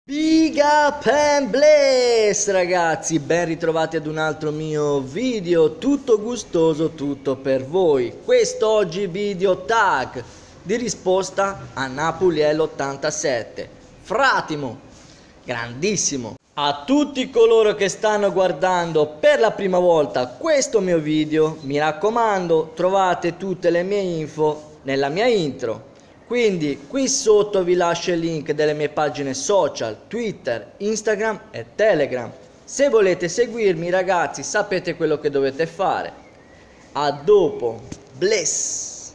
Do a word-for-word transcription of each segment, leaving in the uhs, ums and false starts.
Big up and bless ragazzi, ben ritrovati ad un altro mio video tutto gustoso, tutto per voi. Quest'oggi video tag di risposta a Napuliello ottantasette. Fratimo, grandissimo. A tutti coloro che stanno guardando per la prima volta questo mio video, mi raccomando, trovate tutte le mie info nella mia intro. Quindi qui sotto vi lascio il link delle mie pagine social, Twitter, Instagram e Telegram. Se volete seguirmi ragazzi sapete quello che dovete fare. A dopo, bless!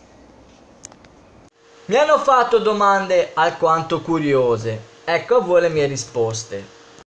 Mi hanno fatto domande alquanto curiose, ecco a voi le mie risposte.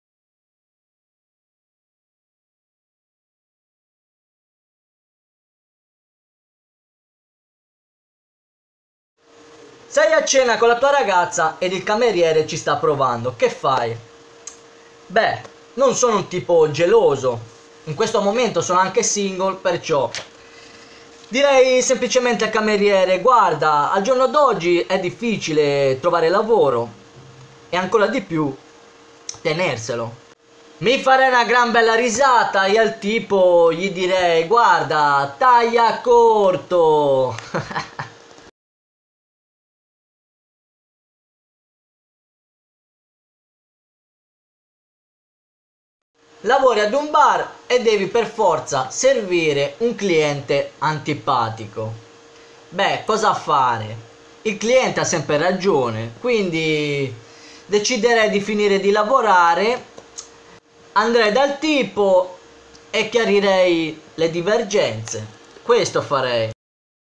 Sei a cena con la tua ragazza ed il cameriere ci sta provando, che fai? Beh, non sono un tipo geloso, in questo momento sono anche single, perciò direi semplicemente al cameriere: guarda, al giorno d'oggi è difficile trovare lavoro e ancora di più tenerselo. Mi farei una gran bella risata e al tipo gli direi: guarda, taglia corto. Lavori ad un bar e devi per forza servire un cliente antipatico. Beh, cosa fare? Il cliente ha sempre ragione, quindi deciderei di finire di lavorare, andrei dal tipo e chiarirei le divergenze. Questo farei.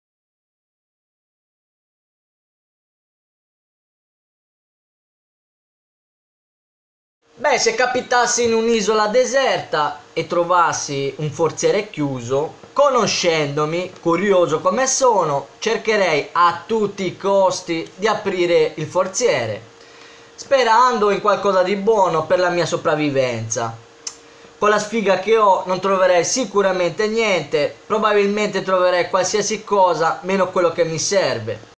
Beh, se capitassi in un'isola deserta e trovassi un forziere chiuso, conoscendomi, curioso come sono, cercherei a tutti i costi di aprire il forziere, sperando in qualcosa di buono per la mia sopravvivenza. Con la sfiga che ho non troverei sicuramente niente, probabilmente troverei qualsiasi cosa meno quello che mi serve.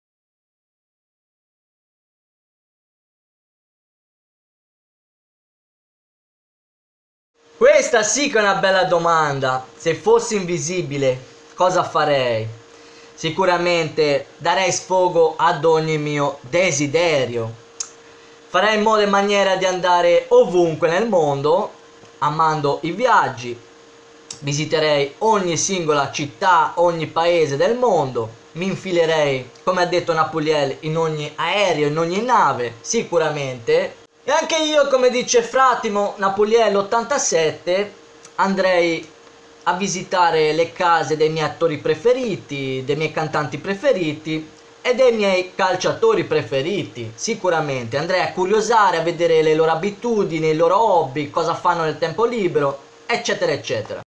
Questa sì che è una bella domanda. Se fossi invisibile, cosa farei? Sicuramente darei sfogo ad ogni mio desiderio. Farei in modo e maniera di andare ovunque nel mondo, amando i viaggi. Visiterei ogni singola città, ogni paese del mondo. Mi infilerei, come ha detto Napuliello, in ogni aereo, in ogni nave, sicuramente. E anche io, come dice Fratimo Napuliello ottantasette, andrei a visitare le case dei miei attori preferiti, dei miei cantanti preferiti e dei miei calciatori preferiti. Sicuramente andrei a curiosare, a vedere le loro abitudini, i loro hobby, cosa fanno nel tempo libero, eccetera eccetera.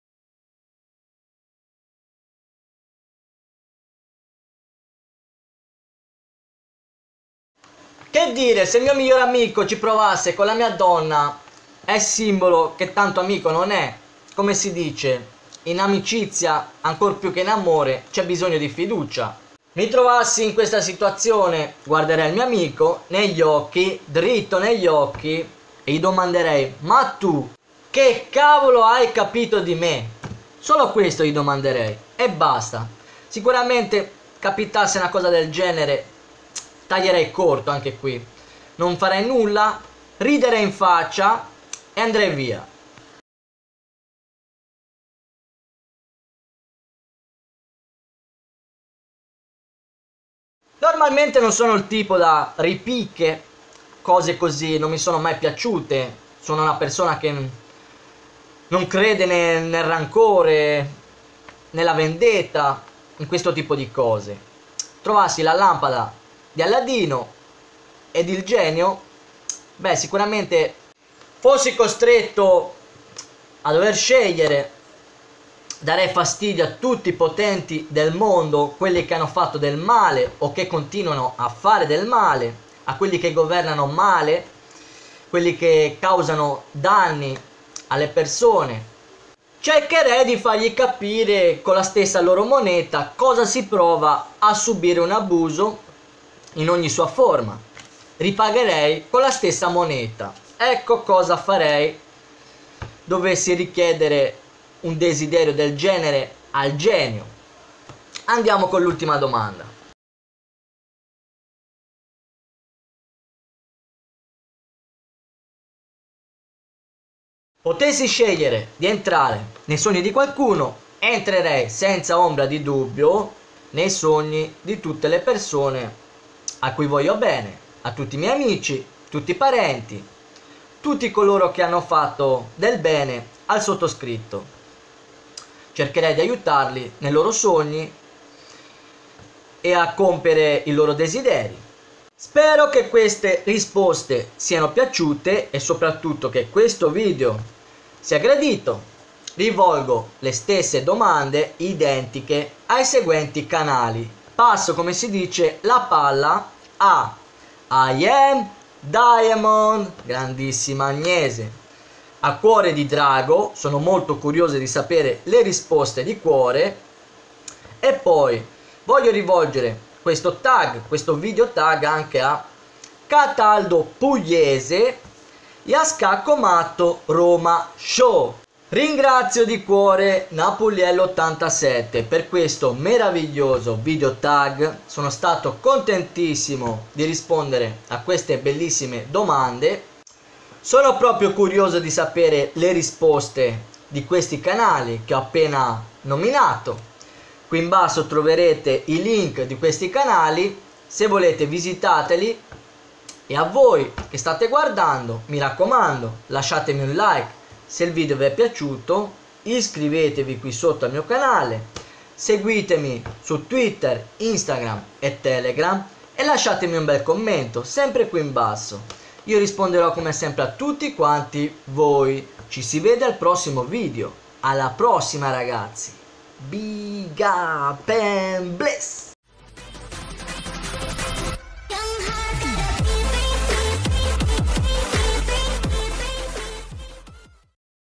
Che dire, se il mio migliore amico ci provasse con la mia donna, è simbolo che tanto amico non è. Come si dice, in amicizia, ancor più che in amore, c'è bisogno di fiducia. Mi trovassi in questa situazione, guarderei il mio amico negli occhi, dritto negli occhi, e gli domanderei: ma tu, che cavolo hai capito di me? Solo questo gli domanderei, e basta. Sicuramente capitasse una cosa del genere, taglierei corto anche qui, non farei nulla, riderei in faccia e andrei via. Normalmente non sono il tipo da ripicche, cose così, non mi sono mai piaciute, sono una persona che non crede nel, nel rancore, nella vendetta, in questo tipo di cose. Trovassi la lampada di Alladino ed il genio, beh, sicuramente fossi costretto a dover scegliere, darei fastidio a tutti i potenti del mondo, quelli che hanno fatto del male o che continuano a fare del male, a quelli che governano male, quelli che causano danni alle persone. Cercherei di fargli capire con la stessa loro moneta cosa si prova a subire un abuso in ogni sua forma. Ripagherei con la stessa moneta. ecco cosa farei dovessi richiedere un desiderio del genere al genio. Andiamo con l'ultima domanda. Potessi scegliere di entrare nei sogni di qualcuno, entrerei senza ombra di dubbio nei sogni di tutte le persone a cui voglio bene, a tutti i miei amici, tutti i parenti, tutti coloro che hanno fatto del bene al sottoscritto. Cercherei di aiutarli nei loro sogni e a compiere i loro desideri. Spero che queste risposte siano piaciute e soprattutto che questo video sia gradito. Rivolgo le stesse domande identiche ai seguenti canali. Passo, come si dice, la palla a I Am Diamond, grandissima Agnese. A Cuore di Drago, sono molto curioso di sapere le risposte di Cuore. E poi voglio rivolgere questo tag, questo video tag anche a Cataldo Pugliese e a Scacco Matto Roma Show. Ringrazio di cuore Napuliello ottantasette per questo meraviglioso video tag. Sono stato contentissimo di rispondere a queste bellissime domande. Sono proprio curioso di sapere le risposte di questi canali che ho appena nominato. Qui in basso troverete i link di questi canali, se volete visitateli. E a voi che state guardando, mi raccomando, lasciatemi un like se il video vi è piaciuto, iscrivetevi qui sotto al mio canale, seguitemi su Twitter, Instagram e Telegram e lasciatemi un bel commento, sempre qui in basso. Io risponderò come sempre a tutti quanti voi. Ci si vede al prossimo video. Alla prossima ragazzi. Big up and bless!